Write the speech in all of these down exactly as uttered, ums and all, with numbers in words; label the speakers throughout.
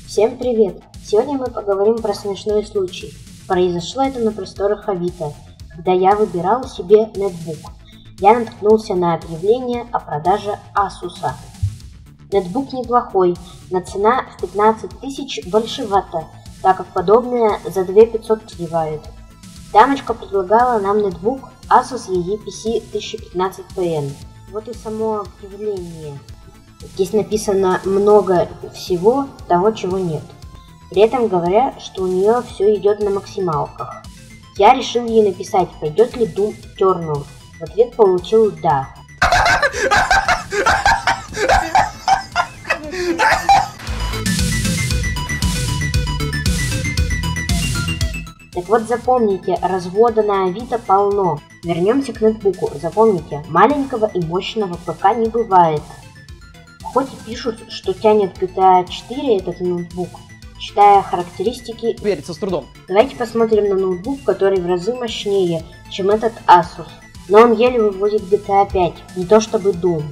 Speaker 1: Всем привет! Сегодня мы поговорим про смешной случай. Произошло это на просторах Авито, когда я выбирал себе нетбук. Я наткнулся на объявление о продаже Asus. Нетбук неплохой, но цена в пятнадцать тысяч большевато, так как подобное за две тысячи пятьсот сливают. Дамочка предлагала нам нетбук Asus и и пи си тысяча пятнадцать пи эн. Вот и само объявление. Здесь написано много всего того, чего нет. При этом говоря, что у нее все идет на максималках. Я решил ей написать, пойдет ли Doom Eternal. В ответ получил «да». Так вот, запомните, развода на Авито полно. Вернемся к нетбуку. Запомните, маленького и мощного ПК не бывает. Хоть и пишут, что тянет джи ти эй четыре этот ноутбук, читая характеристики,
Speaker 2: верится с трудом.
Speaker 1: Давайте посмотрим на ноутбук, который в разы мощнее, чем этот Asus. Но он еле выводит джи ти эй пять, не то чтобы Doom.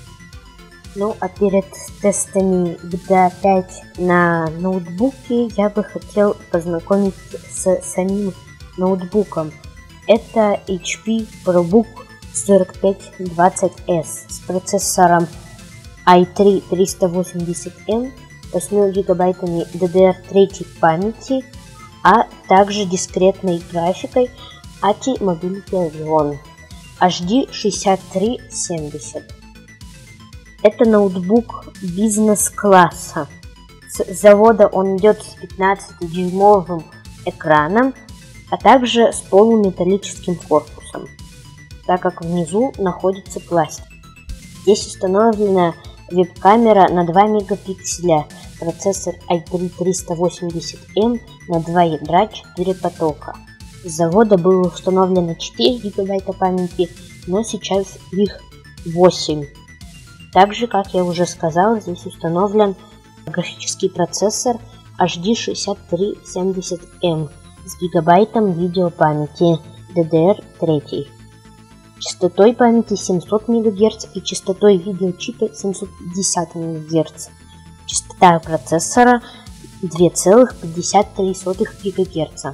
Speaker 1: Ну а перед тестами джи ти эй пять на ноутбуке я бы хотел познакомить с самим ноутбуком. Это эйч пи ProBook сорок пять двадцать эс с процессором ай три триста восемьдесят эм, восемь гигабайтами ди ди ар три памяти, а также дискретной графикой эй ти Mobility Avion эйч ди шестьдесят три семьдесят. Это ноутбук бизнес-класса. С завода он идет с пятнадцатидюймовым экраном, а также с полуметаллическим корпусом, так как внизу находится пластик. Здесь установлена веб-камера на два мегапикселя, процессор ай три триста восемьдесят эм на два ядра, четыре потока. С завода было установлено четыре гигабайта памяти, но сейчас их восемь. Также, как я уже сказал, здесь установлен графический процессор эйч ди шестьдесят три семьдесят эм с гигабайтом видеопамяти ди ди ар три. Частотой памяти семьсот мегагерц и частотой видеочипа семьсот пятьдесят мегагерц. Частота процессора два целых пятьдесят три сотых гигагерца.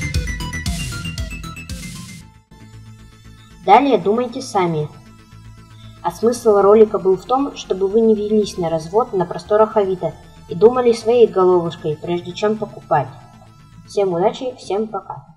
Speaker 1: Далее думайте сами. А смысл ролика был в том, чтобы вы не велись на развод на просторах Авито и думали своей головушкой, прежде чем покупать. Всем удачи, всем пока.